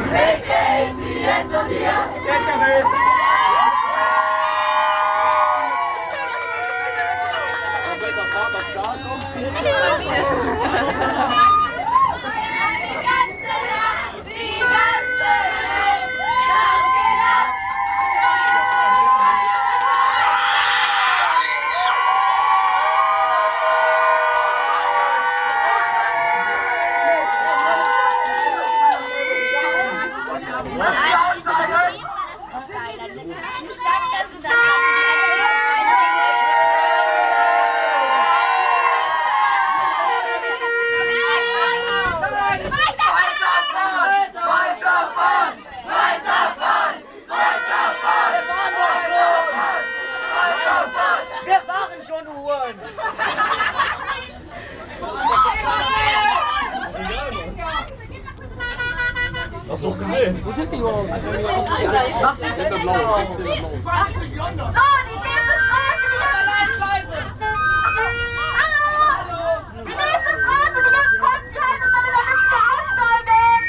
Ficke ist die jetzt und hier. Hast du doch gesehen? Wo sind die überhaupt? So, die nächste Straße, leise. Hallo! Die nächste Straße, die ganz kurz bleibt, ist aber da müssen wir aussteigen!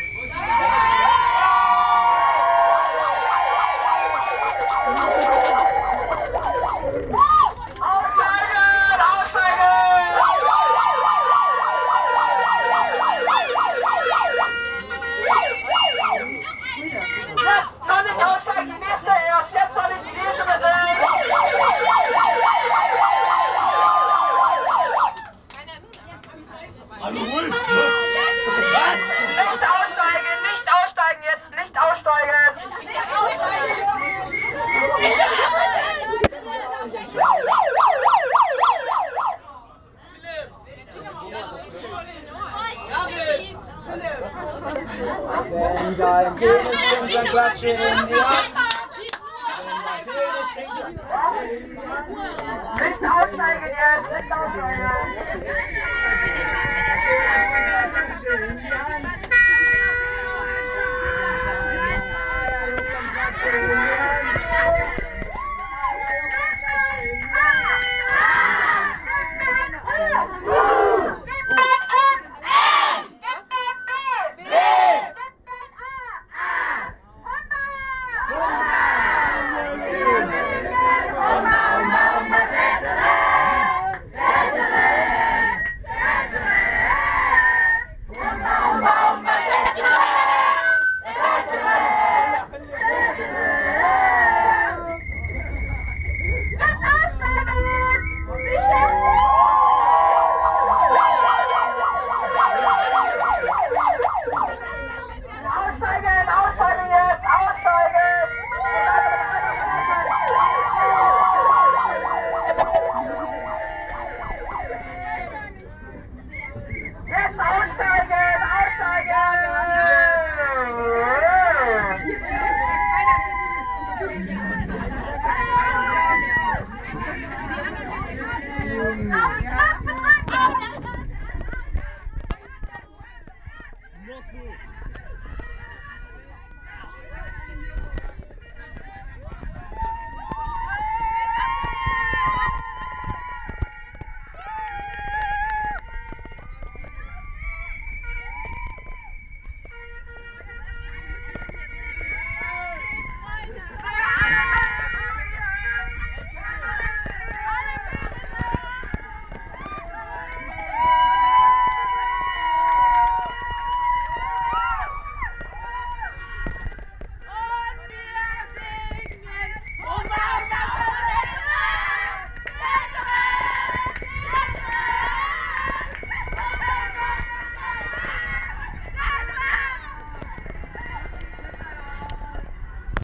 Wenn dein König stinkt, dann klatsche in die Hand. Nicht aussteigen jetzt, nicht aussteigen!